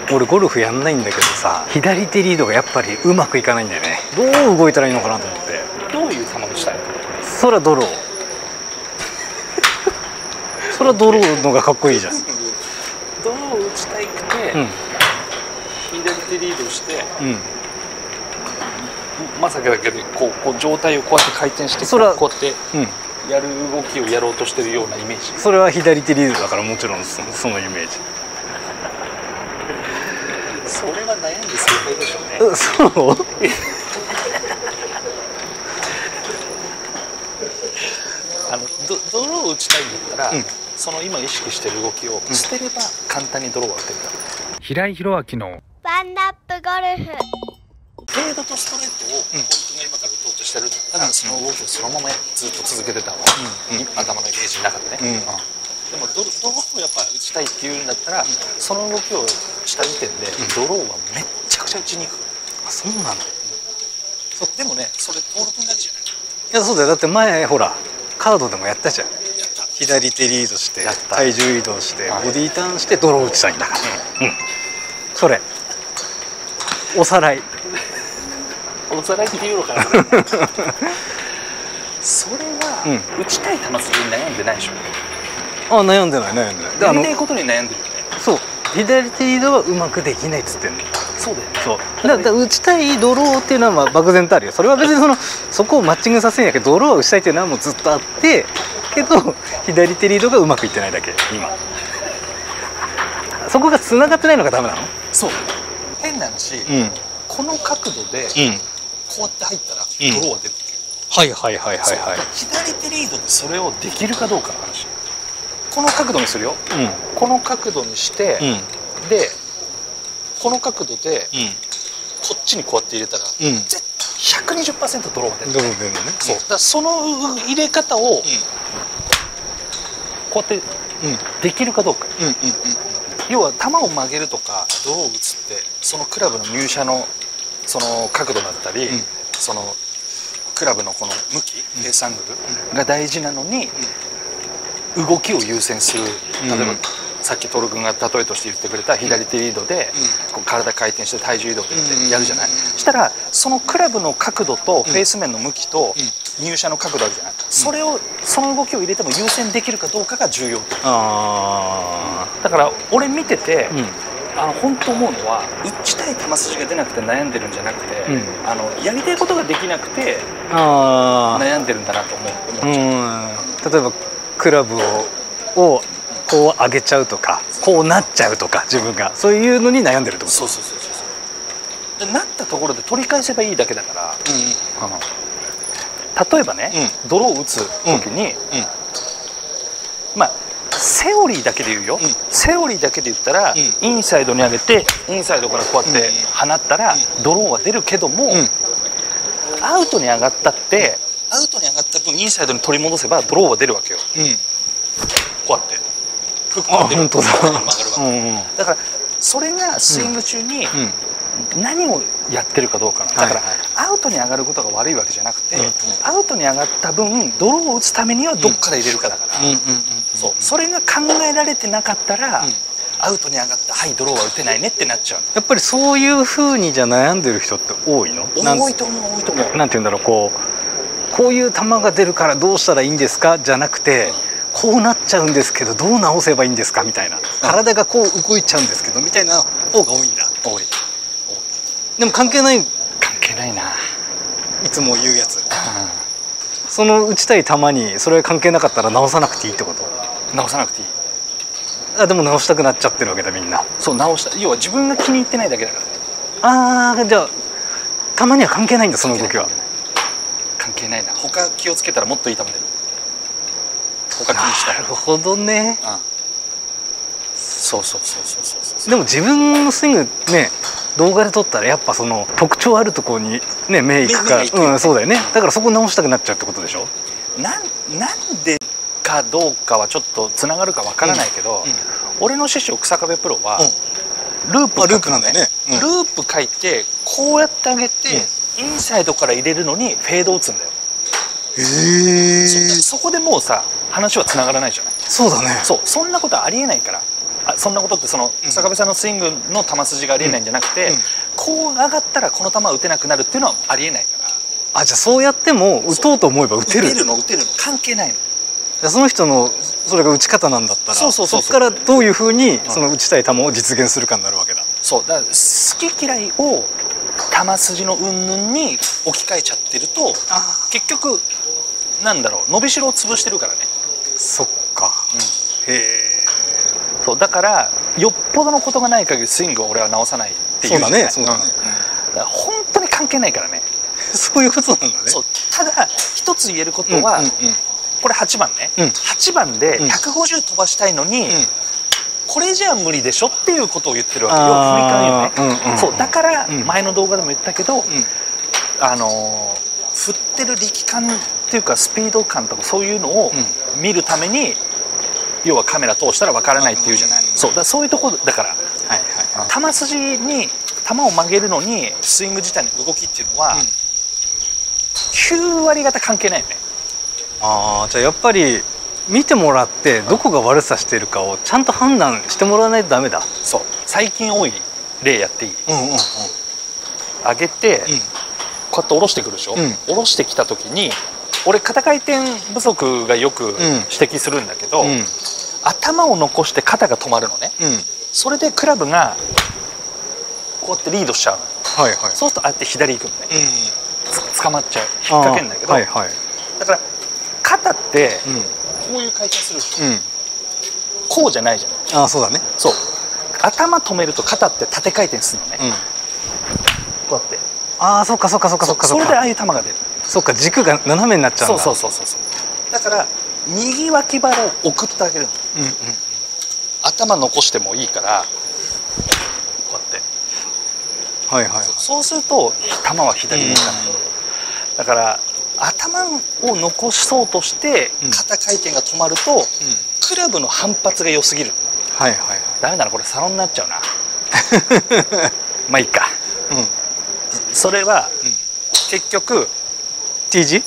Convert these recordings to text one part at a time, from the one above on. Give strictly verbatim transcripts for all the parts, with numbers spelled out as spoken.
俺ゴルフやんないんだけどさ、左手リードがやっぱりうまくいかないんだよね。どう動いたらいいのかなと思って。 どういう球をしたいの？ そらドローそらドローのがかっこいいじゃん。 ドローを打ちたいくて、うん、左手リードして、うん、まさかだけどこう、こう上体をこうやって回転してこう、こうやって、うん、やる動きをやろうとしてるようなイメージ。 それは左手リードだからもちろん そ, そのイメージそれは悩んで正解でしょうね。 そうあの ド, ドローを打ちたいんだったら、うん、その今意識してる動きを捨てれば簡単にドローが打てるから、うん、 平井宏明のワンダップゴルフ。 フェードとストレートを本当が今から打とうとしてるんだったら、うん、その動きをそのままずっと続けてた方が、うん、頭のイメージの中でね、うんうん、でもドローをやっぱ打ちたいっていうんだったら、うん、その動きをした時点で、うん、ドローはめっちゃくちゃ打ちにくい。 あ、そうなの？ そうでもね、それトール君だけじゃない。 いや、そうだよ。だって前ほらカードでもやったじゃん。左手リードして体重移動してボディーターンしてドロー打ちたいんだから、うんうん、それおさらいおさらいっていうのかなそれは、うん、打ちたい球筋に悩んでないでしょ。 あ、悩んでない悩んでない。 やりたいことに悩んでるよね。 そう、左手リードはうまくできないっつってんの。 そうだよね。 そうだから打ちたいドローっていうのはまあ漠然とあるよ。それは別にそのそこをマッチングさせるんやけど、ドローを打ちたいっていうのはもうずっとあってけど、左手リードがうまくいってないだけ。今そこが繋がってないのがダメなの？ そう、変な話、うん、この角度で、うん、こうやって入ったらドローは出る、 うん、はいはいはいはいはい。 左手リードでそれをできるかどうかの話。この角度にするよ、うん、この角度にして、うん、でこの角度で、うん、こっちにこうやって入れたら、うん、絶対 ひゃくにじゅっパーセント ドローが出る。 ドロー出るのね。 そうだからその入れ方を、うん、こうやって、うん、できるかどうか、うんうんうん、要は球を曲げるとかドローを打つってそのクラブの入射のその角度だったり、うん、そのクラブのこの向き、フェースアングルが大事なのに、うん、動きを優先する。例えば、うん、さっきトル君が例えとして言ってくれた左手リードで、うん、こう体回転して体重移動でやるじゃない、うん、したらそのクラブの角度とフェース面の向きと入射の角度あるじゃない、うん、それをその動きを入れても優先できるかどうかが重要。あだから俺見てて、うん、あの本当思うのは打ちたい球筋が出なくて悩んでるんじゃなくて、うん、あのやりたいことができなくて悩んでるんだなと思う。思っちゃう。 例えばクラブををこう上げちゃうとかこうなっちゃうとか自分がそういうのに悩んでるってこと。 そうそうそうそう。なったところで取り返せばいいだけだから、うんうん、例えばね、うん、ドローを打つ時に、うんうん、まあセオリーだけで言うよ、うん、セオリーだけで言ったら、うん、インサイドに上げてインサイドからこうやって放ったら、うん、ドローは出るけども、うん、アウトに上がったって、うん、アウトに上がった分インサイドに取り戻せばドローは出るわけよ、うん、こうやってフックが出る。本当だ。曲がるわけ、うんうん、だからそれがスイング中に何をやってるかどうかな、うん、だから、はいはい、アウトに上がることが悪いわけじゃなくて、うんうん、アウトに上がった分ドローを打つためにはどっから入れるかだから、そうそれが考えられてなかったら、うん、アウトに上がったはいドローは打てないねってなっちゃう。 やっぱりそういう風にじゃ悩んでる人って多いの？ 多いと思う多いと思う。 なんて言うんだろう、こうこういう球が出るからどうしたらいいんですかじゃなくて、うん、こうなっちゃうんですけどどう直せばいいんですかみたいな、体がこう動いちゃうんですけどみたいな方が多いんだ。 多い。 でも関係ない。 関係ないな、 いつも言うやつ、うん、その打ちたい球にそれ関係なかったら直さなくていいってこと？ 直さなくていい。 あ、でも直したくなっちゃってるわけだみんな。 そう、直した、要は自分が気に入ってないだけだから。 ああ、じゃあ球には関係ないんだその動きは。 関係ないな。他気をつけたらもっといい球出る。他気にしたら。 なるほどね、 うん、そうそうそうそうそうそう。 でも自分のスイングね動画で撮ったらやっぱその特徴あるところにね目いくから、うん、そうだよね。だからそこ直したくなっちゃうってことでしょ。 なんなんでかどうかはちょっとつながるかわからないけど、うんうん、俺の師匠日下部プロは、うん、ループ、 ループなんだよね、 うん、ループ書いてこうやってあげて、うん、インサイドから入れるのにフェード打つんだよ。 へえ。 そ, そこでもうさ話はつながらないじゃない。 そうだね。 そう、そんなことありえないから。 あそんなことってその坂部さんのスイングの球筋がありえないんじゃなくて、こう上がったらこの球は打てなくなるっていうのはありえないから。 あ、じゃあそうやっても打とうと思えば打てる。 打てるの打てるの関係ないの。 じゃあその人のそれが打ち方なんだったら、 そうそうそうそう、 そこからどういうふうにその打ちたい球を実現するかになるわけだ。 そうだから好き嫌いを球筋の云々に置き換えちゃってると結局なんだろう伸びしろを潰してるからね。 そっか、うん、へえ。 そうだからよっぽどのことがない限りスイングを俺は直さないっていう。 そうだね、そうだね、 うん、だから本当に関係ないからね。 そういうことなんだね。 そうただ一つ言えることは、うんうんうん、これはちばんね、うん、はちばんでひゃくごじゅう飛ばしたいのに、うん、これじゃ無理でしょっていうことを言ってるわけよ。振り返るよね、うんうん、そうだから前の動画でも言ったけど、うん、あの振ってる力感っていうかスピード感とかそういうのを見るために、要はカメラ通したら分からないっていうじゃない。そうだそういうところだから、はいはい、球筋に球を曲げるのにスイング自体の動きっていうのは、うん、きゅうわりがた関係ないよね。 ああ、じゃあやっぱり見てもらってどこが悪さしてるかをちゃんと判断してもらわないとダメだ。 そう最近多い例やっていい？うんうんうん、上げて、うん、こうやって下ろしてくるでしょ、うん、下ろしてきた時に俺肩回転不足がよく指摘するんだけど、うん、頭を残して肩が止まるのね、うん、それでクラブがこうやってリードしちゃうの、はいはい、そうするとああやって左行くのね、うん、つ捕まっちゃう、引っ掛けるんだけど、はいはい、だから肩ってこういう回転するでしょ、うん、こうじゃないじゃない。 ああそうだね。 そう頭止めると肩って縦回転するのね、うん、こうやって。 ああそっかそっかそっかそっかそれでああいう球が出る。 そっか軸が斜めになっちゃうんだ。 そうそうそうそう。だから右脇腹を送ってあげるの、うんうん、頭残してもいいからこうやって、はいはいはい、そうすると球は左に行かない、うん、だから頭を残そうとして肩回転が止まると、うん、クラブの反発が良すぎる、はいはいはい、ダメだなこれサロンになっちゃうなまあいいか、うん、それは、うん、結局 T 字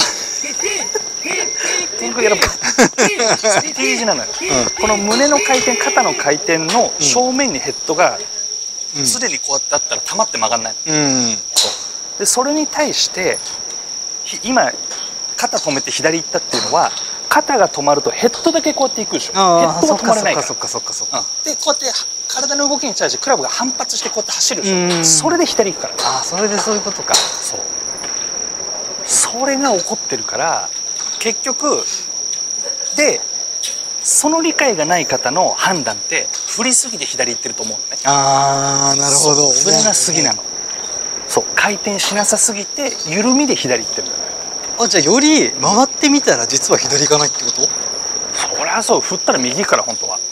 T 字なのよ、うん、この胸の回転肩の回転の正面にヘッドがすで、うん、にこうやってあったら球って曲がんないの、うん、そうでそれに対して今肩止めて左行ったっていうのは肩が止まるとヘッドだけこうやっていくでしょ。ヘッドが止まれないから。そっかそっかそっかそっか。でこうやって体の動きに対してクラブが反発してこうやって走るでしょ。それで左行くから。 ああそれでそういうことか。 そうそれが起こってるから結局でその理解がない方の判断って振りすぎて左行ってると思うのね。 ああなるほど。 振れなすぎなの。そう回転しなさすぎて緩みで左行ってる。 あじゃあより回ってみたら実は左行かないってこと？ そりゃそう振ったら右行くから本当は。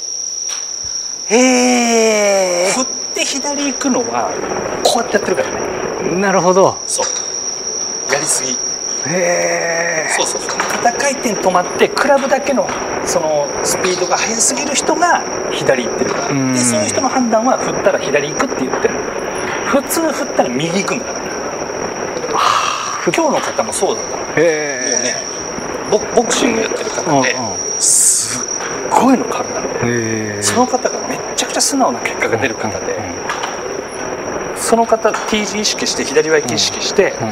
へえ。 振って左行くのはこうやってやってるからね。 なるほど。 そうやりすぎ。 へえ。 そうそうそう肩回転止まってクラブだけのそのスピードが速すぎる人が左行ってるから。でそういう人の判断は振ったら左行くって言ってる。普通振ったら右行くんだから。今日の方もそうだったの。へもうね ボ, ボクシングやってる方で、うんうん、すっごいの体でその方がめっちゃくちゃ素直な結果が出る方で、うんうん、その方 T 字意識して左脇意識して、うんうん、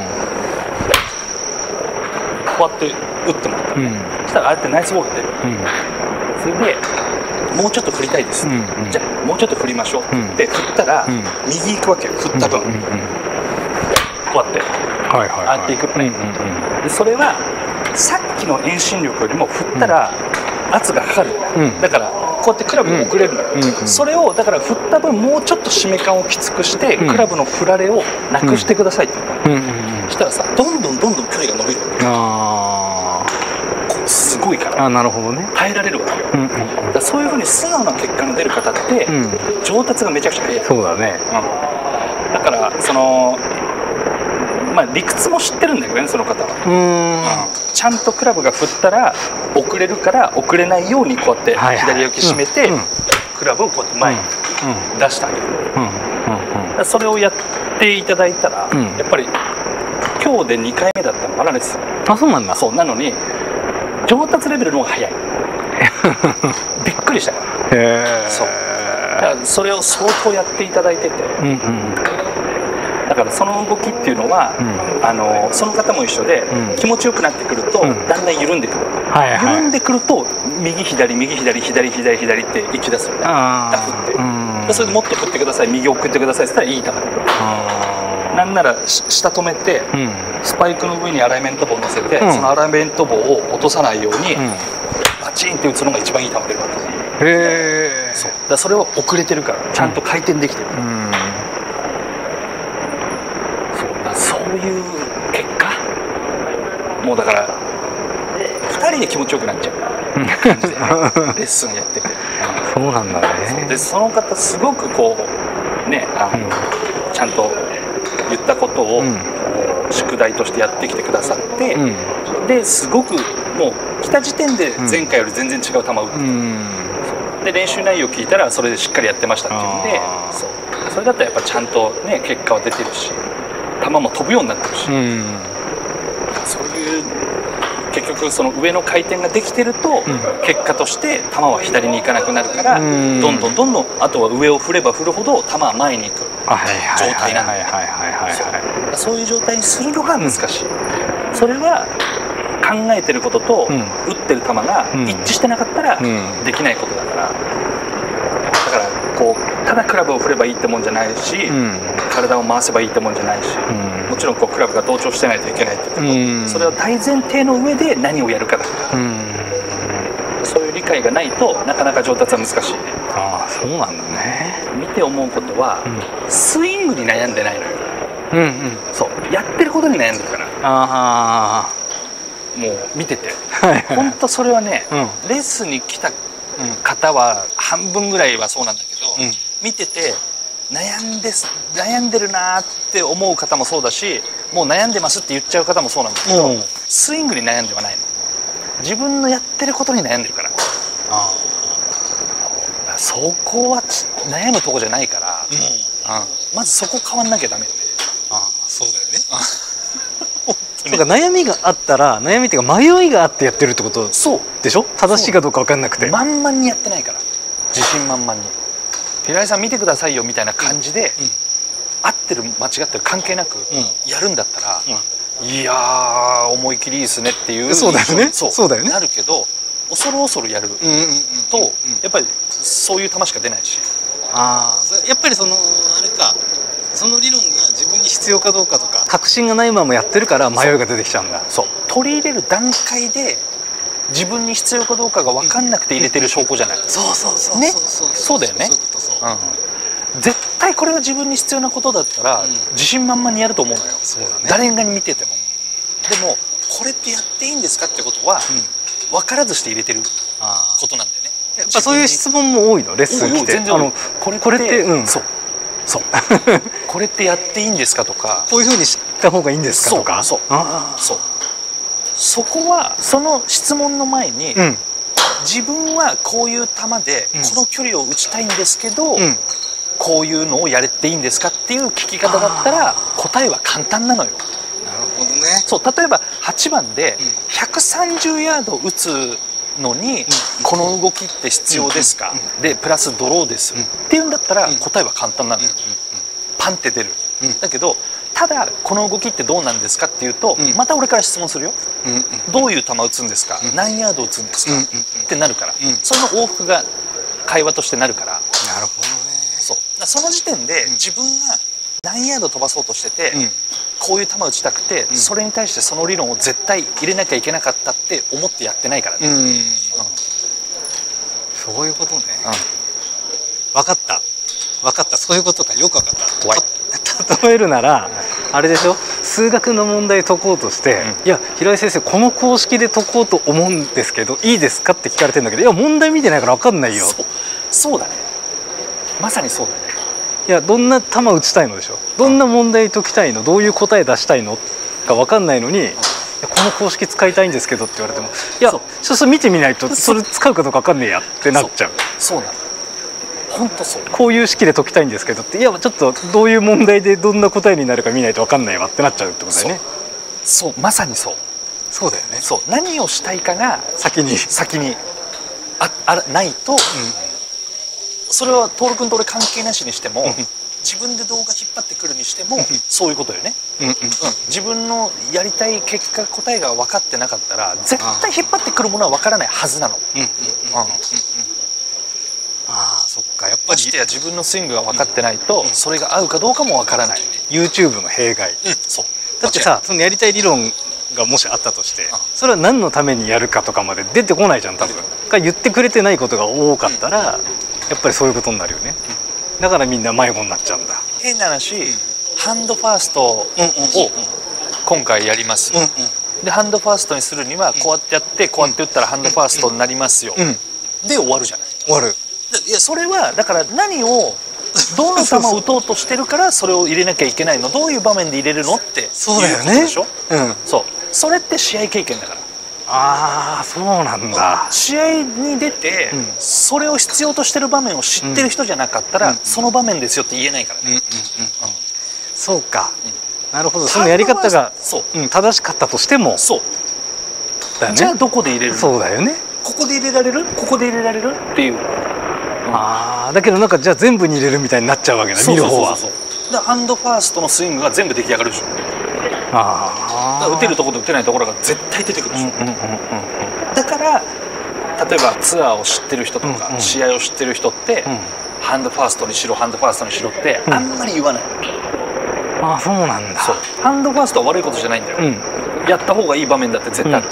こうやって打ってもらった、うん、そしたらああやってナイスボール出る、うん、それでもうちょっと振りたいです、うんうん、じゃあもうちょっと振りましょう、うん、で振ったら、うん、右行くわけよ振った分、うんうんうん、こうやってはいはいはい、ああやっていくプレー、うんうんうん、でそれはさっきの遠心力よりも振ったら圧がかかる、うん、だからこうやってクラブに遅れるのよ、うんうんうん、それをだから振った分もうちょっと締め感をきつくして、うん、クラブの振られをなくしてくださいって言ったの、うんうんうん、そしたらさどんどんどんどん距離が伸びるわけ。あすごいからあなるほどね耐えられるわけよ、うんうん、だからそういうふうに素直な結果の出る方って、うん、上達がめちゃくちゃ早い。 そうだね、 うん、だからそのまあ、理屈も知ってるんだけどねその方は。うーん、うん、ちゃんとクラブが振ったら遅れるから遅れないようにこうやって左脇締めて、はいはい、クラブをこうやって前に出してあげる、うんうん、それをやっていただいたら、うん、やっぱり今日でにかいめだったのかなですよ。 あそうなんだ。 そうなのに上達レベルの方が早いびっくりしたからへえ。 そうだからそれを相当やっていただいてて、 うんうん。 だからその動きっていうのは、うん、あのその方も一緒で、うん、気持ちよくなってくると、うん、だんだん緩んでくる、はいはい、緩んでくると右左右左左左左って行き出すよね、ダフって、うん、それでもっと振ってください、右送ってくださいって言ったらいい球だから、なんなら下止めて、うん、スパイクの上にアライメント棒を乗せて、うん、そのアライメント棒を落とさないように、うん、バチンって打つのが一番いい球出るから。へえ。 そうだからそれは遅れてるからちゃんと回転できてる、うん、そういう結果もうだからふたりで気持ちよくなっちゃう感じで、ね、レッスンやっててそうなんだね。 でその方すごくこうねあの、うん、ちゃんと言ったことを、うん、宿題としてやってきてくださって、うん、ですごくもう来た時点で前回より全然違う球を打って、うん、で練習内容を聞いたらそれでしっかりやってましたっていうんで、そう、それだったらやっぱちゃんとね結果は出てるし球も飛ぶようになってるし、うん、そういう結局その上の回転ができてると、うん、結果として球は左に行かなくなるから、うん、どんどんどんどんあとは上を振れば振るほど球は前に行く状態なんだよね。そういう状態にするのが難しい、うん、それは考えてることと、うん、打ってる球が一致してなかったらできないことだから、だからこうただクラブを振ればいいってもんじゃないし、うん、体を回せばいいってもんじゃないし、うん、もちろんこうクラブが同調してないといけないってこと、うん、それは大前提の上で何をやるかだから、うん、そういう理解がないとなかなか上達は難しいね。 ああ、そうなんだね。 見て思うことは、うん、スイングに悩んでないのよ、 うんうん、 そうやってることに悩んでるから。 あもう見てて本当それはね、うん、レッスンに来た方は半分ぐらいはそうなんだけど、うん、見てて悩んで悩んでるなって思う方もそうだし、もう悩んでますって言っちゃう方もそうなんだけど、うん、スイングに悩んではないの。自分のやってることに悩んでるから。ああ、そこは悩むとこじゃないから、うんうん、まずそこ変わんなきゃダメよね。 ああ、そうだよね。そうか、悩みがあったら悩みっていうか迷いがあってやってるってことでしょ。正しいかどうか分かんなくて満々にやってないから、自信満々に平井さん見てくださいよみたいな感じで、うんうん、合ってる間違ってる関係なくやるんだったら、うん、いやー思い切りいいですねっていう、 そうだよね、 そうそうだよね、 なるけど恐る恐るやるとやっぱりそういう球しか出ないし。 ああ、やっぱりそのあれか、その理論が自分に必要かどうかとか確信がないままやってるから迷いが出てきちゃうんだ。 そう、取り入れる段階で自分に必要かどうかが分かんなくて入れてる証拠じゃない、うん、 そうそうそうね、そうだよね。絶対これが自分に必要なことだったら、うん、自信満々にやると思うのよ。そうだね、誰が見てても。でもこれってやっていいんですかってことは、うん、分からずして入れてることなんだよね。 やっぱそういう質問も多いの、レッスン来て。 全然多い。あのこれって、これって、うん、そうそうこれってやっていいんですかとか、 こういうふうに知った方がいいんですかとか、 そうそうあそうそこはその質問の前に、うん、自分はこういう球でこの距離を打ちたいんですけど、うん、こういうのをやれていいんですかっていう聞き方だったら答えは簡単なのよ。なるほどね。 そう、例えばはちばんでひゃくさんじゅうヤード打つのに、うん、この動きって必要ですか、うん、でプラスドローです、うん、っていうんだったら答えは簡単なのよ、うん、パンって出る、うん、だけどただこの動きってどうなんですかっていうと、うん、また俺から質問するよ、うんうん、どういう球打つんですか、うん、何ヤード打つんですか、うん、ってなるから、うん、その往復が会話としてなるから。なるほどね。 そうその時点で、うん、自分が何ヤード飛ばそうとしてて、うん、こういう球打ちたくて、うん、それに対してその理論を絶対入れなきゃいけなかったって思ってやってないからね、うんうん、 そういうことね、うん、分かった分かった、そういうことか、よく分かった。怖い。例えるならあれでしょ、数学の問題解こうとして、うん、いや平井先生この公式で解こうと思うんですけどいいですかって聞かれてるんだけど、いや問題見てないから分かんないよ。 そう、そうだね、まさにそうだね。 いやどんな球打ちたいのでしょ、どんな問題解きたいの、どういう答え出したいのか分かんないのに、いやこの公式使いたいんですけどって言われても、いやちょっと見てみないとそれ使うかどうか分かんねえやってなっちゃう。 そうなの、本当そう。 こういう式で解きたいんですけどって、いやちょっとどういう問題でどんな答えになるか見ないと分かんないわってなっちゃうってことだよね。 そう、そうまさにそう。 そうだよね。 そう、何をしたいかが先に先にああないと、うん、 それは徹君と俺関係なしにしても自分で動画引っ張ってくるにしてもそういうことよね。うんうん、自分のやりたい結果答えが分かってなかったら絶対引っ張ってくるものは分からないはずなの。 ああそっか、やっぱりましてや自分のスイングが分かってないとそれが合うかどうかも分からない。 YouTube の弊害、 うん、そうだってさ、そのやりたい理論がもしあったとしてそれは何のためにやるかとかまで出てこないじゃん多分。が言ってくれてないことが多かったらやっぱりそういうことになるよね。だからみんな迷子になっちゃうんだ。 変な話、ハンドファーストを今回やります。でハンドファーストにするにはこうやってやってこうやって打ったらハンドファーストになりますよ、で終わるじゃない。 終わる。 いやそれはだから何をどの球を打とうとしてるからそれを入れなきゃいけないの、どういう場面で入れるのってそうだよね。 いうことでしょ。 うん、 そうそれって試合経験だから。 ああそうなんだ。 試合に出て、うん、それを必要としてる場面を知ってる人じゃなかったら、うん、その場面ですよって言えないからね。 そうか、うん、なるほど。そのやり方がそう、うん、正しかったとしてもそうだよね。 じゃあどこで入れるの。 そうだよね。 ここで入れられるここで入れられるっていう、うん、 ああだけどなんかじゃあ全部に入れるみたいになっちゃうわけだ、見る方は。 そうそうそうそう。だからハンドファーストのスイングが全部出来上がるでしょ。 ああ打てるところと打てないところが絶対出てくるでしょ。だから例えばツアーを知ってる人とか、うんうん、試合を知ってる人って、うん、ハンドファーストにしろハンドファーストにしろってあんまり言わない、 うん、ああそうなんだ。 そうハンドファーストは悪いことじゃないんだよ、うん、やった方がいい場面だって絶対ある。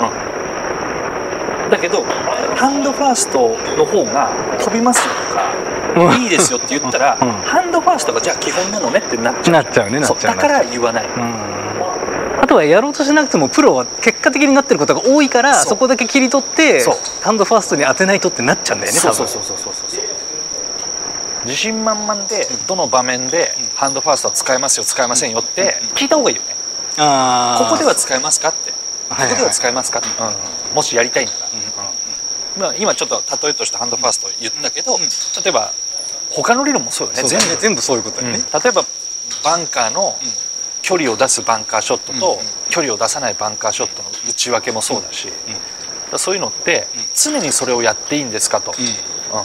だけどハンドファーストの方が飛びますよとか、うん、いいですよって言ったら、うん、ハンドファーストがじゃあ基本なのねってなっちゃう。 なっちゃうね。なっちゃう。 だから言わない。うん、 あとはやろうとしなくてもプロは結果的になってることが多いから そ, そこだけ切り取ってハンドファーストに当てないとってなっちゃうんだよね。 そうそうそうそうそうそう。自信満々でどの場面でハンドファーストは使えますよ使えませんよって聞いた方がいいよね。あここでは使えますかって、ここでは使えますかって、はいはい、うん、もしやりたいなら、うん、まあ、今ちょっと例えとしてハンドファースト言ったけど、うん、例えば他の理論もそうよね。 全部全部そういうことだよね、 うん、例えばバンカーの距離を出すバンカーショットと、うん、距離を出さないバンカーショットの内訳もそうだし、うん、そういうのって常にそれをやっていいんですかと、うんうん、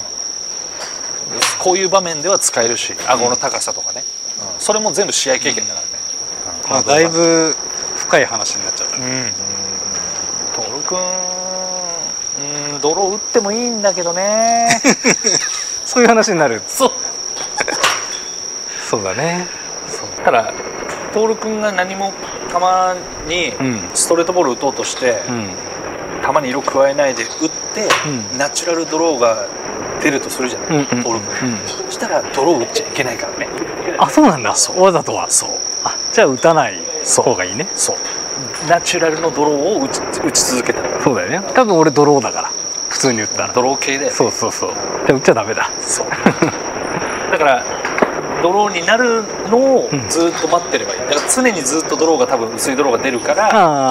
こういう場面では使えるし顎の高さとかね、うん、それも全部試合経験だからね、 うん、まあ、だいぶ深い話になっちゃったね。 徹君、うん、ドロー打ってもいいんだけどねそういう話になる。 そうそうだね。 そうだから徹君が何もたまにストレートボール打とうとして、うん、球に色加えないで打って、うん、ナチュラルドローが出るとするじゃない、徹君、うんうん、そしたらドロー打っちゃいけないからね。 あ、そうなんだ。わざとは。そう。あ、じゃあ打たない方がいいね。 そう。ナチュラルのドローを打ち、打ち続けたら。 そうだよね。多分俺ドローだから普通に打ったら。 ドロー系で、ね。 そうそうそう。じゃあ打っちゃダメだ。 そう。だからドローになるのをずっと待ってればいい。だから常にずっとドローが多分薄いドローが出るから、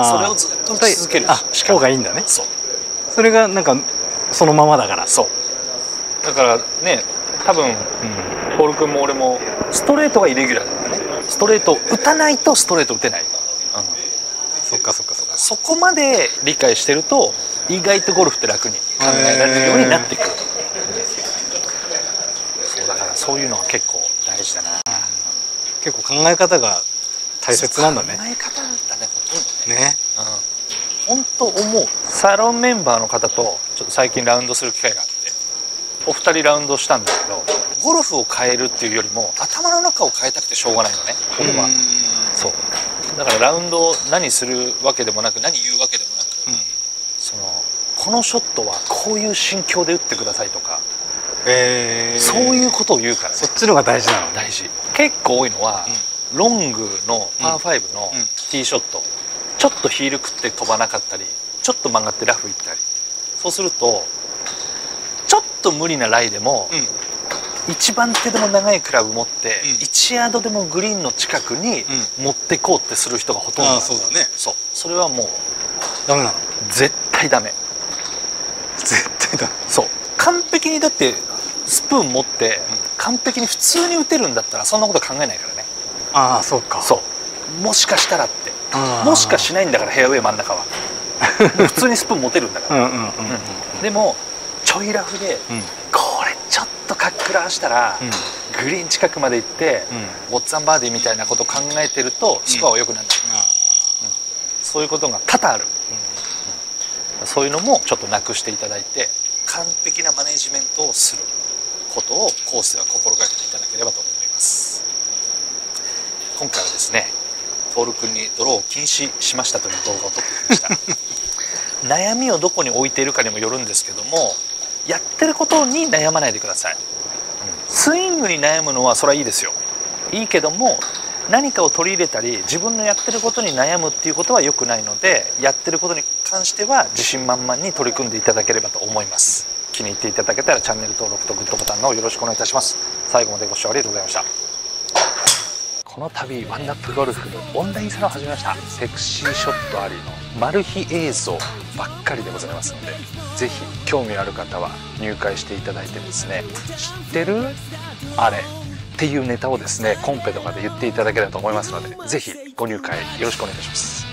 それをずっと打ち続けるしか方がいいんだね。 そう。 それがなんかそのままだから。 そう。だからね、多分、うん、ポール君も俺もストレートがイレギュラーだからね。ストレート打たないとストレート打てない。うん、 そっかそっかそっか。 そこまで理解してると意外とゴルフって楽に考えられるようになってくる。そうだからそういうのは結構大事だな。 結構考え方が大切なんだね。 考え方だね、ほとんどね。 うん、本当思う。サロンメンバーの方とちょっと最近ラウンドする機会があって、お二人ラウンドしたんだけど、ゴルフを変えるっていうよりも頭の中を変えたくてしょうがないのね、ここは。そうだからラウンドを何するわけでもなく何言うわけでもなく、うん、そのこのショットはこういう心境で打ってくださいとか、えー、そういうことを言うから、ね、 そっちのが大事なの。 大事。結構多いのは、うん、ロングのパーファイブのティーショット、うん、ちょっとヒール食って飛ばなかったり、ちょっと曲がってラフ行ったり、そうするとちょっと無理なライでも、うん、一番手でも長いクラブ持って、うん、いちヤードでもグリーンの近くに持ってこうってする人がほとんど。 ああ、そうだね。 そう、それはもうダメなの。 絶対ダメ。 絶対ダメ。 そう、完璧にだってスプーン持って、うん、完璧に普通に打てるんだったらそんなこと考えないからね。 ああ、そうか。 そう、もしかしたらって、もしかしないんだから、フェアウェイ真ん中はもう普通にスプーン持てるんだから。でもちょいラフで、うん、これちょっととかっくらしたら、 うんグリーン近くまで行って、ウォッツァンバーディーみたいなことを考えてるとスコアは良くなる、うんうん、そういうことが多々ある、うん、そういうのもちょっとなくしていただいて、完璧なマネジメントをすることをコースでは心がけていただければと思います。今回はですね、徹君にドローを禁止しましたという動画を撮ってきました悩みをどこに置いているかにもよるんですけども、やってることに悩まないでください。スイングに悩むのはそれはいいですよ、いいけども、何かを取り入れたり自分のやってることに悩むっていうことは良くないので、やってることに関しては自信満々に取り組んでいただければと思います。気に入っていただけたらチャンネル登録とグッドボタンのよろしくお願いいたします。最後までご視聴ありがとうございました。この度ワンダップゴルフのオンラインサロンを始めました。セクシーショットありのマル秘映像ばっかりでございますので、ぜひ興味ある方は入会していただいてですね、知ってるあれっていうネタをですね、コンペとかで言っていただければと思いますので、ぜひご入会よろしくお願いいたします。